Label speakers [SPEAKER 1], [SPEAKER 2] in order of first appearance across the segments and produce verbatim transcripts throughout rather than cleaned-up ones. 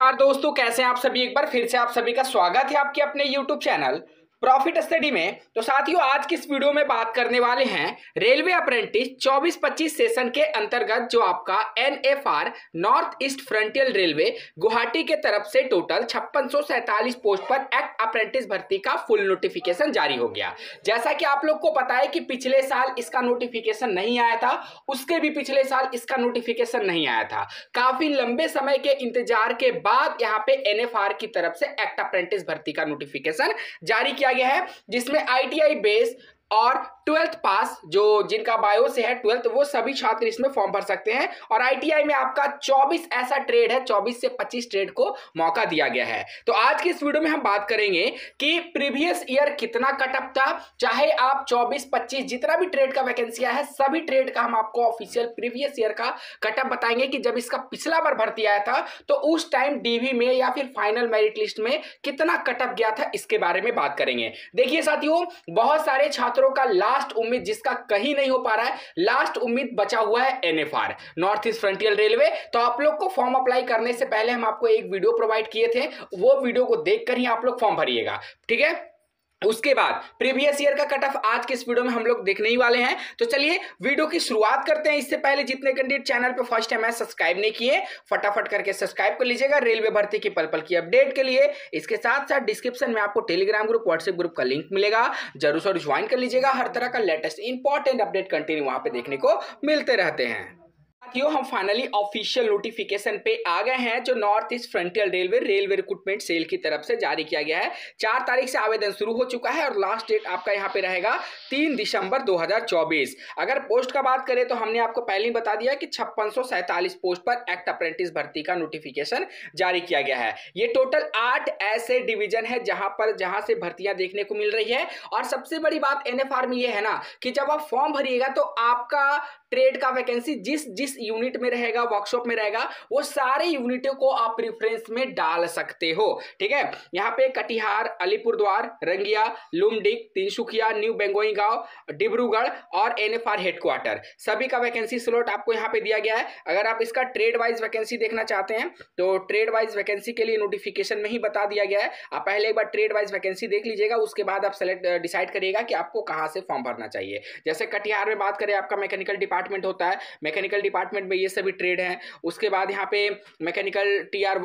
[SPEAKER 1] यार दोस्तों, कैसे हैं आप सभी। एक बार फिर से आप सभी का स्वागत है आपके अपने यूट्यूब चैनल प्रॉफिट स्टडी में। तो साथियों, आज की इस वीडियो में बात करने वाले हैं रेलवे अप्रेंटिस चौबीस पच्चीस सेशन के अंतर्गत जो आपका N F R North East Frontier Railway Guwahati के तरफ से टोटल छप्पन सौ सैंतालीस पोस्ट पर एक्ट अप्रेंटिस भर्ती का फुल नोटिफिकेशन जारी हो गया। जैसा कि आप लोग को पता है कि पिछले साल इसका नोटिफिकेशन नहीं आया था, उसके भी पिछले साल इसका नोटिफिकेशन नहीं आया था। काफी लंबे समय के इंतजार के बाद यहाँ पे एन एफ आर की तरफ से एक्ट अप्रेंटिस भर्ती का नोटिफिकेशन जारी किया गया है, जिसमें आई टी आई बेस और ट्वेल्थ पास जो जिनका बायो से है ट्वेल्थ, वो सभी छात्र इसमें फॉर्म भर सकते हैं। और आई टी आई में आपका चौबीस ऐसा ट्रेड है, चौबीस से पच्चीस ट्रेड को मौका दिया गया है। तो आज की इस वीडियो में हम बात करेंगे कि प्रीवियस ईयर कितना कटअप था, चाहे आप चौबीस पच्चीस जितना भी ट्रेड का वैकेंसी है, सभी ट्रेड का हम आपको ऑफिशियल प्रीवियस ईयर का कटअप बताएंगे कि जब इसका पिछला बार भर्ती आया था तो उस टाइम डीवी में या फिर फाइनल मेरिट लिस्ट में कितना कटअप गया था, इसके बारे में बात करेंगे। देखिए साथियों, बहुत सारे छात्रों का लास्ट उम्मीद जिसका कहीं नहीं हो पा रहा है, लास्ट उम्मीद बचा हुआ है N F R North East Frontier Railway. तो आप लोग को फॉर्म अप्लाई करने से पहले हम आपको एक वीडियो प्रोवाइड किए थे, वो वीडियो को देखकर ही आप लोग फॉर्म भरिएगा, ठीक है। उसके बाद प्रीवियस ईयर का कट ऑफ आज के इस वीडियो में हम लोग देखने ही वाले हैं। तो चलिए वीडियो की शुरुआत करते हैं। इससे पहले जितने कैंडिडेट चैनल पे फर्स्ट टाइम है सब्सक्राइब नहीं किए, फटाफट करके सब्सक्राइब कर लीजिएगा रेलवे भर्ती की पल पल की अपडेट के लिए। इसके साथ साथ डिस्क्रिप्शन में आपको टेलीग्राम ग्रुप, व्हाट्सएप ग्रुप का लिंक मिलेगा, जरूर से ज्वाइन कर लीजिएगा। हर तरह का लेटेस्ट इंपॉर्टेंट अपडेट कंटिन्यू वहां पे देखने को मिलते रहते हैं। साथियों, हम फाइनली ऑफिशियल नोटिफिकेशन पे आ गए हैं जो North East Frontier Railway railway recruitment cell की तरफ से जारी किया गया है। चार तारीख से आवेदन शुरू हो चुका है और लास्ट डेट आपका यहाँ पे रहेगा तीन दिसंबर दो हजार चौबीस। अगर पोस्ट का बात करें तो हमने आपको पहले ही बता दिया कि छप्पन सौ सैंतालीस पोस्ट पर एक्ट अप्रेंटिस भर्ती का नोटिफिकेशन जारी किया गया है। ये टोटल आठ ऐसे डिवीजन है जहां पर जहां से भर्तियां देखने को मिल रही है। और सबसे बड़ी बात एन एफ आर में ये है ना कि जब आप फॉर्म भरिएगा तो आपका ट्रेड का वैकेंसी जिस जिस यूनिट में रहेगा, वर्कशॉप में रहेगा, वो सारे यूनिटों को आप प्रेफरेंस में डाल सकते हो, ठीक है। यहाँ पे कटिहार, अलीपुरद्वार, रंगिया, लुमडिक, तिनसुकिया, न्यू बेंगोईगांव, डिब्रूगढ़ और एन एफ आर हेडक्वार्टर सभी का वैकेंसी स्लॉट आपको यहाँ पे दिया गया है। अगर आप इसका ट्रेड वाइज वैकेंसी देखना चाहते हैं तो ट्रेड वाइज वैकेंसी के लिए नोटिफिकेशन में ही बता दिया गया है। आप पहले एक बार ट्रेड वाइज वैकेंसी देख लीजिएगा, उसके बाद आप सेलेक्ट डिसाइड करिएगा कि आपको कहाँ से फॉर्म भरना चाहिए। जैसे कटिहार में बात करें, आपका मैकेनिकल डिपार्टमेंट होता है, मैकेनिकल डिपार्टमेंट में ये सभी ट्रेड हैं। उसके बाद यहाँ पे mechanical T R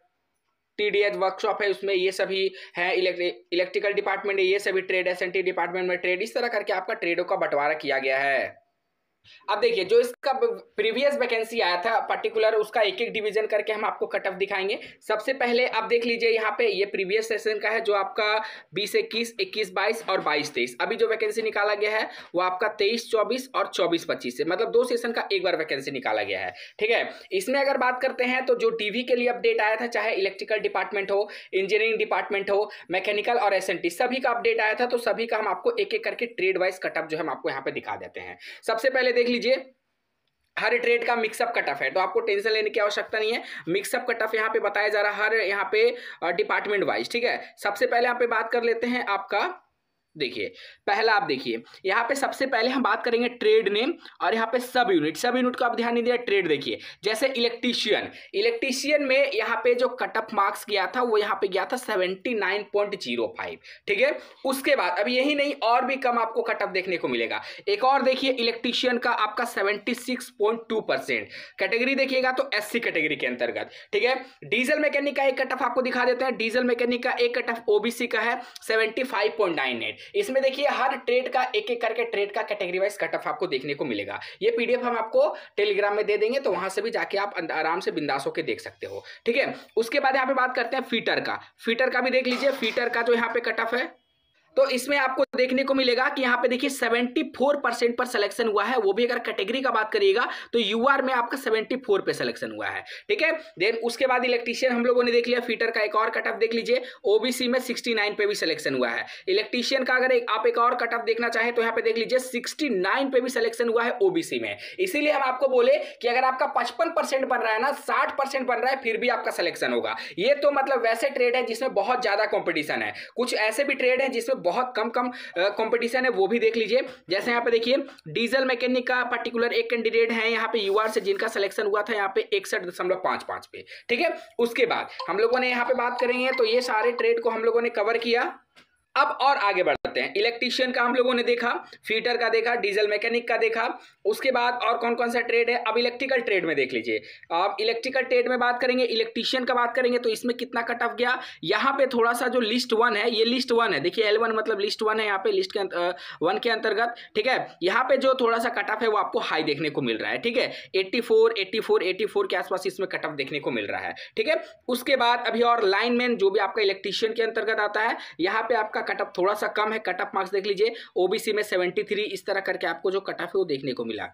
[SPEAKER 1] T D H workshop है, उसमें ये सभी है। इलेक्ट्रिकल डिपार्टमेंट है, ये सभी trade. S N T department में ट्रेड। इस तरह करके आपका ट्रेडों का बंटवारा किया गया है। अब देखिए, जो इसका प्रीवियस वैकेंसी आया था पर्टिकुलर, उसका एक एक डिवीजन करके हम आपको कट ऑफ दिखाएंगे। सबसे पहले आप देख लीजिए, यहाँ पे ये प्रीवियस सेशन का है जो आपका बीस इक्कीस, इक्कीस बाईस और बाईस तेईस। अभी जो वैकेंसी निकाला गया है वो आपका तेईस चौबीस और चौबीस पच्चीस से, मतलब दो सेशन का एक बार वैकेंसी निकाला गया है, ठीक है। इसमें अगर बात करते हैं तो जो डीवी के लिए अपडेट आया था, चाहे इलेक्ट्रिकल डिपार्टमेंट हो, इंजीनियरिंग डिपार्टमेंट हो, मैकेनिकल और एस एन टी, सभी का अपडेट आया था। तो सभी का हम आपको एक एक करके ट्रेड वाइज कट ऑफ जो हम आपको यहाँ पे दिखा देते हैं। सबसे पहले देख लीजिए, हर ट्रेड का मिक्सअप कट ऑफ है, तो आपको टेंशन लेने की आवश्यकता नहीं है। मिक्सअप कट ऑफ यहाँ पे बताया जा रहा है हर यहाँ पे डिपार्टमेंट वाइज, ठीक है। सबसे पहले यहाँ पे बात कर लेते हैं आपका, देखिए पहला आप देखिए यहाँ पे सबसे पहले हम बात करेंगे ट्रेड नेम और यहाँ पे सब यूनिट। सब यूनिट को आप ध्यान नहीं दिया, ट्रेड देखिए। जैसे इलेक्ट्रीशियन, इलेक्ट्रीशियन में यहाँ पे जो कट ऑफ मार्क्स गया था वो यहाँ पे गया था seventy nine point zero five, ठीक है। उसके बाद अब यही नहीं, और भी कम आपको कट ऑफ देखने को मिलेगा। एक और देखिए, इलेक्ट्रीशियन का आपका seventy six point two percent. Category देखिएगा तो एस सी कैटेगरी के अंतर्गत, ठीक है। डीजल मैकेनिक का एक कट ऑफ आपको दिखा देते हैं। डीजल मैकेनिक का एक कट ऑफ ओबीसी का है seventy five point nine eight. इसमें देखिए हर ट्रेड का एक एक करके ट्रेड का कैटेगरी वाइज कट ऑफ आपको देखने को मिलेगा। ये पीडीएफ हम आपको टेलीग्राम में दे देंगे, तो वहां से भी जाके आप आराम से बिंदास होकर देख सकते हो, ठीक है। उसके बाद यहाँ पे बात करते हैं फीटर का। फीटर का भी देख लीजिए, फीटर का जो यहाँ पे कट ऑफ है तो इसमें आपको देखने को मिलेगा कि यहाँ पे देखिए चौहत्तर परसेंट पर सिलेक्शन हुआ है। वो भी अगर कैटेगरी का बात करिएगा तो यूआर में आपका चौहत्तर पे सिलेक्शन हुआ है, ठीक है। देन उसके बाद इलेक्ट्रीशियन हम लोगों ने देख लिया। फीटर का एक और कट ऑफ देख लीजिए, ओबीसी में उनहत्तर पे भी सिलेक्शन हुआ है। इलेक्ट्रीशियन का अगर एक, आप एक और कट ऑफ देखना चाहें तो यहाँ पे देख लीजिए उनहत्तर पे भी सिलेक्शन हुआ है ओबीसी में। इसीलिए हम आपको बोले कि अगर आपका पचपन परसेंट बन रहा है ना, साठ परसेंट बन रहा है, फिर भी आपका सिलेक्शन होगा। ये तो मतलब वैसे ट्रेड है जिसमें बहुत ज्यादा कॉम्पिटिशन है। कुछ ऐसे भी ट्रेड है जिसमें बहुत कम कम कंपटीशन है वो भी देख लीजिए। जैसे यहाँ पे देखिए डीजल मैकेनिक का पर्टिकुलर एक कैंडिडेट है यहाँ पे यूआर से, जिनका सिलेक्शन हुआ था यहाँ पे इकसठ दशमलव पाँच पाँच पे, ठीक है। उसके बाद हम लोगों ने यहाँ पे बात करेंगे, तो ये सारे ट्रेड को हम लोगों ने कवर किया। अब और आगे बढ़ते हैं। इलेक्ट्रीशियन का हम लोगों ने देखा, फीटर का देखा, डीजल मैकेनिक का देखा। उसके बाद और कौन कौन सा ट्रेड है, अब इलेक्ट्रिकल ट्रेड में देख लीजिए। अब इलेक्ट्रिकल ट्रेड में बात करेंगे, इलेक्ट्रीशियन का बात करेंगे तो इसमें कितना कट ऑफ गया। यहाँ पे थोड़ा सा जो लिस्ट वन है, ये लिस्ट वन है, देखिए एल वन मतलब लिस्ट वन है यहाँ पे, लिस्ट के वन के अंतर्गत, ठीक है। यहाँ पे जो थोड़ा सा कट ऑफ है वो आपको हाई देखने को मिल रहा है, ठीक है। Eighty four, eighty four, eighty four के आसपास इसमें कट ऑफ देखने को मिल रहा है, ठीक है। उसके बाद अभी और लाइनमैन जो भी आपका इलेक्ट्रीशियन के अंतर्गत आता है, यहाँ पे आपका कट ऑफ थोड़ा सा कम है। कट ऑफ मार्क्स देख लीजिए, ओबीसी में तिहत्तर, इस तरह करके आपको जो कट ऑफ है वो देखने को मिला।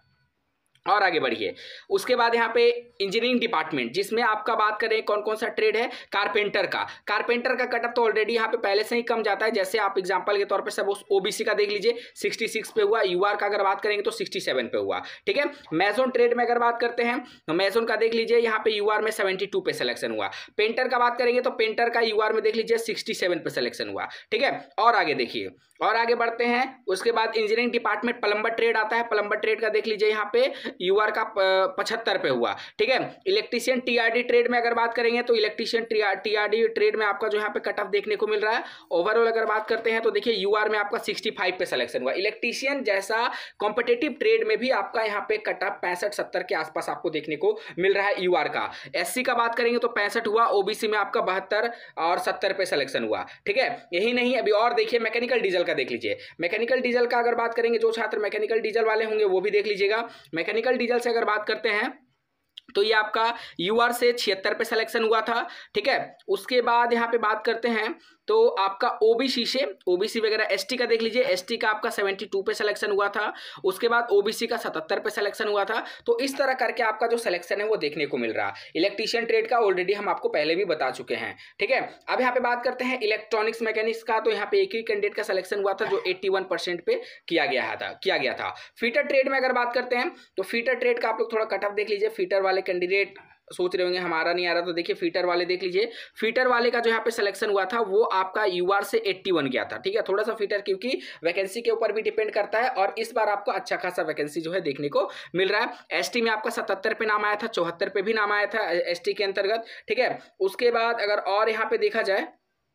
[SPEAKER 1] और आगे बढ़िए। उसके बाद यहाँ पे इंजीनियरिंग डिपार्टमेंट, जिसमें आपका बात करें कौन कौन सा ट्रेड है, कारपेंटर का। कारपेंटर का कट ऑफ तो ऑलरेडी यहाँ पे पहले से ही कम जाता है। जैसे आप एग्जांपल के तौर पे सब ओबीसी का देख लीजिए, छियासठ पे हुआ। यूआर का अगर बात करेंगे तो सड़सठ पे हुआ, ठीक है। मैसोन ट्रेड में अगर बात करते हैं तो मैसोन का देख लीजिए, यहाँ पे यूआर में बहत्तर पे सिलेक्शन हुआ। पेंटर का बात करेंगे तो पेंटर का यूआर में देख लीजिए सड़सठ पे सिलेक्शन हुआ, ठीक है। और आगे देखिए, और आगे बढ़ते हैं। उसके बाद इंजीनियरिंग डिपार्टमेंट प्लम्बर ट्रेड आता है। प्लम्बर ट्रेड का देख लीजिए, यहाँ पे यूआर का पचहत्तर पे हुआ, ठीक है। इलेक्ट्रीशियन टीआरडी ट्रेड में अगर बात करेंगे तो इलेक्ट्रीशियन टीआरडी ट्रेड में आपका जो यहाँ पे कट ऑफ देखने को मिल रहा है। ओवरऑल अगर बात करते हैं तो देखिए यूआर में आपका पैंसठ पे सिलेक्शन हुआ। इलेक्ट्रीशियन जैसा कॉम्पिटिटिव ट्रेड में भी आपका यहाँ पे कट ऑफ पैंसठ सत्तर के आसपास आपको देखने को मिल रहा है यूआर का। एससी का बात करेंगे तो पैंसठ हुआ, ओबीसी में आपका बहत्तर और सत्तर पे सिलेक्शन हुआ, ठीक है। यही नहीं, अभी और देखिए मैकेनिकल डीजल का देख लीजिए। मैकेनिकल डीजल का अगर बात करेंगे, जो छात्र मैकेनिकल डीजल वाले होंगे वो भी देख लीजिएगा। मैकेनिकल डीजल से अगर बात करते हैं तो ये आपका यूआर से छिहत्तर पे सिलेक्शन हुआ था, ठीक है। उसके बाद यहाँ पे बात करते हैं तो आपका ओबीसी से, ओबीसी वगैरह एसटी का देख लीजिए, एसटी का आपका बहत्तर पे सिलेक्शन हुआ था। उसके बाद ओबीसी का सतहत्तर पे सिलेक्शन हुआ था। तो इस तरह करके आपका जो सिलेक्शन है वो देखने को मिल रहा। इलेक्ट्रीशियन ट्रेड का ऑलरेडी हम आपको पहले भी बता चुके हैं, ठीक है। अब यहाँ पे बात करते हैं इलेक्ट्रॉनिक्स मैकेनिक्स का, तो यहाँ पे एक ही कैंडिडेट का सिलेक्शन हुआ था जो इक्यासी परसेंट पे किया गया था किया गया था फीटर ट्रेड में अगर बात करते हैं तो फीटर ट्रेड का आप लोग थोड़ा कट ऑफ देख लीजिए। फीटर वाले कैंडिडेट सोच रहे होंगे हमारा नहीं आ रहा, तो देखिए फीटर वाले देख लीजिए। फीटर वाले का जो यहाँ पे सिलेक्शन हुआ था वो आपका यूआर से इक्यासी गया था, ठीक है। थोड़ा सा फीटर क्योंकि वैकेंसी के ऊपर भी डिपेंड करता है, और इस बार आपको अच्छा खासा वैकेंसी जो है देखने को मिल रहा है। एसटी में आपका सतहत्तर पे नाम आया था, चौहत्तर पे भी नाम आया था एसटी के अंतर्गत, ठीक है। उसके बाद अगर और यहाँ पे देखा जाए,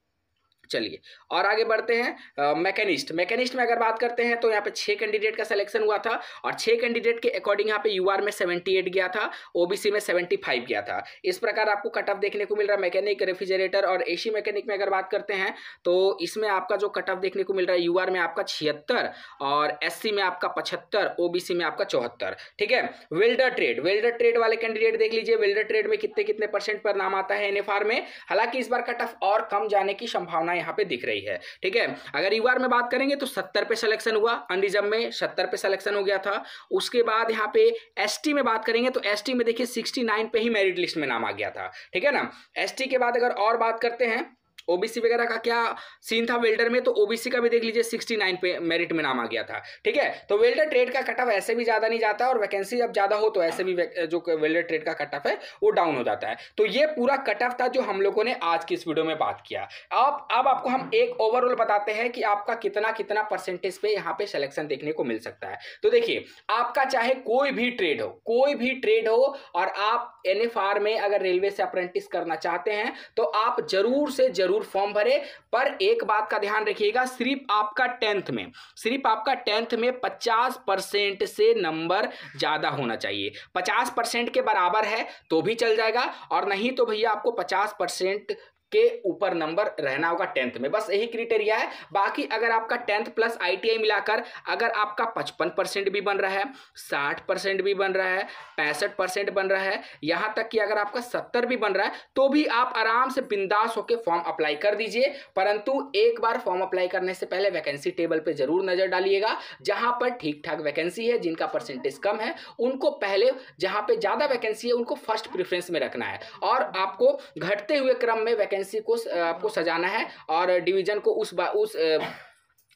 [SPEAKER 1] चलिए और आगे बढ़ते हैं। मैकेनिस्ट मैकेनिस्ट में अगर बात करते हैं तो यहाँ पे छह कैंडिडेट का सिलेक्शन हुआ था, और छह कैंडिडेट के अकॉर्डिंग यहाँ पे यूआर में अठहत्तर गया था, ओबीसी में पचहत्तर गया था। इस प्रकार आपको कट ऑफ देखने को मिल रहा है। मैकेनिक, रेफ्रिजरेटर और एसी मैकेनिक में अगर बात करते हैं तो इसमें आपका जो कट ऑफ देखने को मिल रहा है, यूआर में आपका छिहत्तर और एससी में आपका पचहत्तर, ओबीसी में आपका चौहत्तर, ठीक है। वेल्डर ट्रेड वेल्डर ट्रेड वाले कैंडिडेट देख लीजिए, वेल्डर ट्रेड में कितने कितने परसेंट पर नाम आता है एनएफआर में। हालांकि इस बार कट ऑफ और कम जाने की संभावना यहाँ पे दिख रही है, ठीक है। अगर यूआर में बात करेंगे तो सत्तर पे सिलेक्शन हुआ, अनरिजर्व में सत्तर पे सिलेक्शन हो गया था। उसके बाद यहाँ पे एसटी में बात करेंगे तो एसटी में देखिए उनहत्तर पे ही मेरिट लिस्ट में नाम आ गया था, ठीक है ना। एसटी के बाद अगर और बात करते हैं ओबीसी वगैरह का क्या सीन था वेल्डर में, तो ओबीसी का भी देख लीजिए उनहत्तर पे मेरिट में नाम आ गया था, ठीक है। तो वेल्डर ट्रेड का कट ऑफ ऐसे भी ज्यादा नहीं जाता, और वैकेंसी जब ज्यादा हो तो ऐसे भी जो वेल्डर ट्रेड का कट ऑफ है वो डाउन हो जाता है। तो ये पूरा कट ऑफ था जो हम लोगों ने आज की इस वीडियो में बात किया। अब अब आपको हम एक ओवरऑल बताते हैं कि आपका कितना कितना परसेंटेज पे यहाँ पे सिलेक्शन देखने को मिल सकता है। तो देखिए, आपका चाहे कोई भी ट्रेड हो, कोई भी ट्रेड हो, और आप एनएफआर में अगर रेलवे से अप्रेंटिस करना चाहते हैं तो आप जरूर से जरूर फॉर्म भरे। पर एक बात का ध्यान रखिएगा, सिर्फ आपका टेंथ में सिर्फ आपका टेंथ में पचास परसेंट से नंबर ज्यादा होना चाहिए। पचास परसेंट के बराबर है तो भी चल जाएगा, और नहीं तो भैया आपको पचास परसेंट के ऊपर नंबर रहना होगा टेंथ में, बस यही क्राइटेरिया है। बाकी अगर आपका टेंथ प्लस आईटीआई मिलाकर अगर आपका पचपन परसेंट भी बन रहा है, साठ परसेंट भी बन रहा है, पैंसठ परसेंट बन रहा है, यहाँ तक कि अगर आपका सत्तर भी बन रहा है, तो भी आप आराम से बिंदास होकर फॉर्म अप्लाई कर दीजिए। परंतु एक बार फॉर्म अप्लाई करने से पहले वैकेंसी टेबल पर जरूर नजर डालिएगा। जहां पर ठीक ठाक वैकेंसी है, जिनका परसेंटेज कम है, उनको पहले, जहां पे ज्यादा वैकेंसी है उनको फर्स्ट प्रेफरेंस में रखना है, और आपको घटते हुए क्रम में वैकेंसी को आपको सजाना है, और डिवीजन को उस उस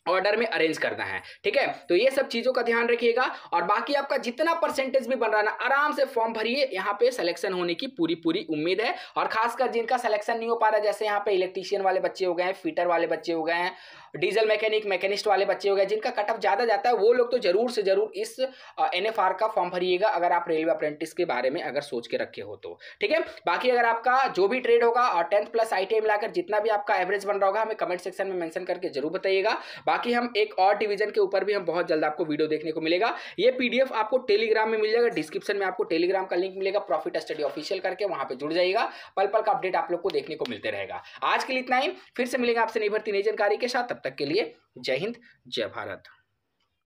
[SPEAKER 1] ऑर्डर में अरेंज करना है। ठीक है, तो ये सब चीजों का ध्यान रखिएगा। और बाकी आपका जितना परसेंटेज भी बन रहा है ना, आराम से फॉर्म भरिए, यहाँ पे सिलेक्शन होने की पूरी पूरी उम्मीद है। और खासकर जिनका सिलेक्शन नहीं हो पा रहा है, जैसे यहाँ पे इलेक्ट्रीशियन वाले बच्चे हो गए हैं, फिटर वाले बच्चे हो गए हैं, डीजल मैकेनिक मैकेनिस्ट वाले बच्चे हो गए, जिनका कट ऑफ ज्यादा जाता है, वो लोग तो जरूर से जरूर इस एनएफआर का फॉर्म भरिएगा, अगर आप रेलवे अप्रेंटिस के बारे में अगर सोच के रखे हो तो। ठीक है, बाकी अगर आपका जो भी ट्रेड होगा और टेंथ प्लस आईटीआई मिलाकर जितना भी आपका एवरेज बन रहा होगा, हमें कमेंट सेक्शन में मेंशन करके जरूर बताइएगा। बाकी हम एक और डिवीजन के ऊपर भी हम बहुत जल्द आपको वीडियो देखने को मिलेगा। ये पीडीएफ आपको टेलीग्राम में मिल जाएगा, डिस्क्रिप्शन में आपको टेलीग्राम का लिंक मिलेगा, प्रॉफिट स्टडी ऑफिशियल करके, वहां पे जुड़ जाइएगा। पल पल का अपडेट आप लोग को देखने को मिलते रहेगा। आज के लिए इतना ही, फिर से मिलेंगे आपसे नई भर्ती नई जानकारी के साथ। तब तक के लिए जय हिंद, जय भारत।